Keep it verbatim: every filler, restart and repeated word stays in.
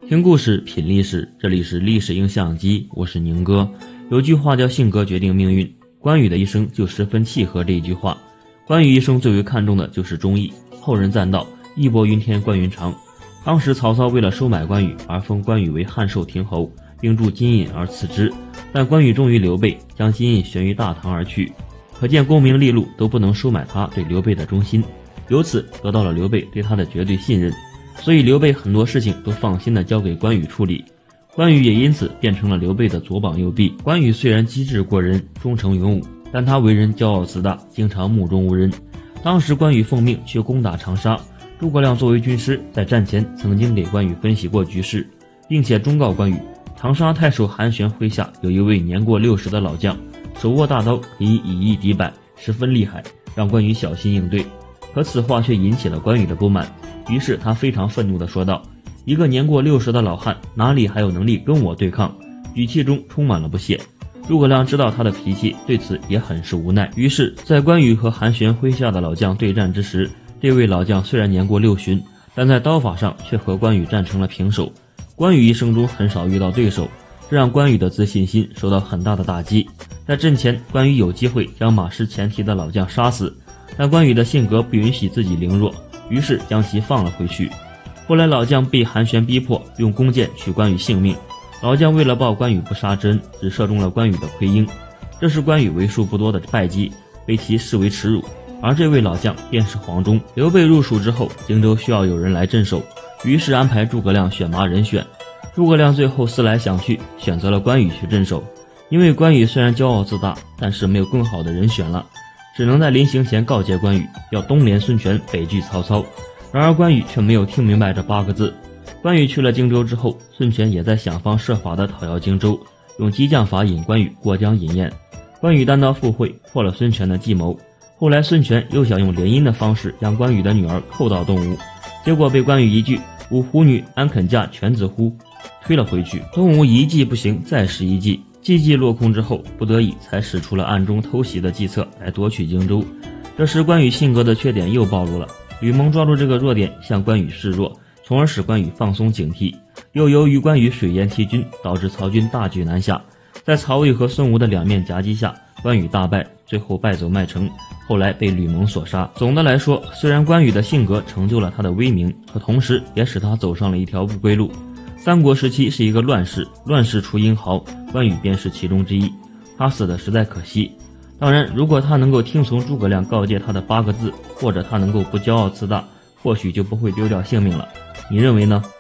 听故事品历史，这里是历史影像机，我是宁哥。有句话叫性格决定命运，关羽的一生就十分契合这一句话。关羽一生最为看重的就是忠义，后人赞道义薄云天关云长。当时曹操为了收买关羽而封关羽为汉寿亭侯，并铸金印而赐之，但关羽忠于刘备，将金印悬于大唐而去，可见功名利禄都不能收买他对刘备的忠心，由此得到了刘备对他的绝对信任。所以刘备很多事情都放心地交给关羽处理，关羽也因此变成了刘备的左膀右臂。关羽虽然机智过人，忠诚勇武，但他为人骄傲自大，经常目中无人。当时关羽奉命去攻打长沙，诸葛亮作为军师，在战前曾经给关羽分析过局势，并且忠告关羽，长沙太守韩玄麾下有一位年过六十的老将，手握大刀，可以以一敌百，十分厉害，让关羽小心应对。可此话却引起了关羽的不满，于是他非常愤怒地说道，一个年过六十的老汉哪里还有能力跟我对抗，语气中充满了不屑。诸葛亮知道他的脾气，对此也很是无奈。于是在关羽和韩玄麾下的老将对战之时，这位老将虽然年过六旬，但在刀法上却和关羽战成了平手。关羽一生中很少遇到对手，这让关羽的自信心受到很大的打击。在阵前，关羽有机会将马失前蹄的老将杀死，但关羽的性格不允许自己凌弱，于是将其放了回去。后来老将被韩玄逼迫，用弓箭取关羽性命。老将为了报关羽不杀之恩，只射中了关羽的盔缨，这是关羽为数不多的败绩，被其视为耻辱。而这位老将便是黄忠。刘备入蜀之后，荆州需要有人来镇守，于是安排诸葛亮选拔人选。诸葛亮最后思来想去，选择了关羽去镇守。因为关羽虽然骄傲自大，但是没有更好的人选了，只能在临行前告诫关羽要东连孙权，北拒曹操。然而关羽却没有听明白这八个字。关羽去了荆州之后，孙权也在想方设法地讨要荆州，用激将法引关羽过江饮宴。关羽单刀赴会，破了孙权的计谋。后来孙权又想用联姻的方式将关羽的女儿扣到东吴，结果被关羽一句五虎女安肯嫁犬子乎推了回去。东吴一计不行，再试一计，计计落空之后，不得已才使出了暗中偷袭的计策来夺取荆州。这时关羽性格的缺点又暴露了，吕蒙抓住这个弱点向关羽示弱，从而使关羽放松警惕。又由于关羽水淹七军，导致曹军大举南下，在曹魏和孙吴的两面夹击下，关羽大败，最后败走麦城，后来被吕蒙所杀。总的来说，虽然关羽的性格成就了他的威名，可同时也使他走上了一条不归路。三国时期是一个乱世，乱世出英豪，关羽便是其中之一，他死的实在可惜。当然，如果他能够听从诸葛亮告诫他的八个字，或者他能够不骄傲自大，或许就不会丢掉性命了。你认为呢？